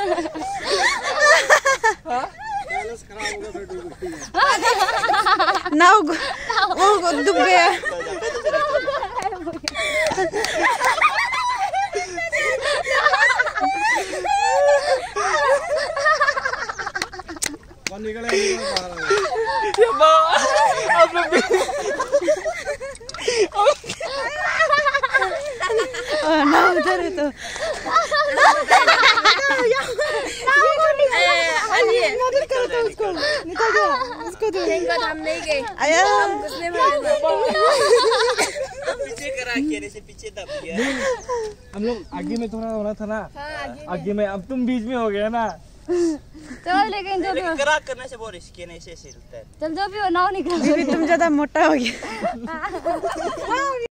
नाव वो डूब गया। नाव उधर है तो हम नहीं गए। पीछे करा के से पीछे दब गया। हम लोग आगे में थोड़ा होना था ना। आगे में अब तुम बीच में हो गया ना। चलो लेकिन जो भी करा करने से बहुत रिस्की नहीं से सिलता है। चल जो भी हो नाव निकल। तुम ज्यादा मोटा हो गया।